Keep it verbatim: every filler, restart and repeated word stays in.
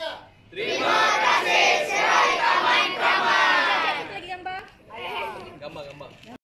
Terima kasih. SRAITK main drama. Lagi gambar. Gambar gambar.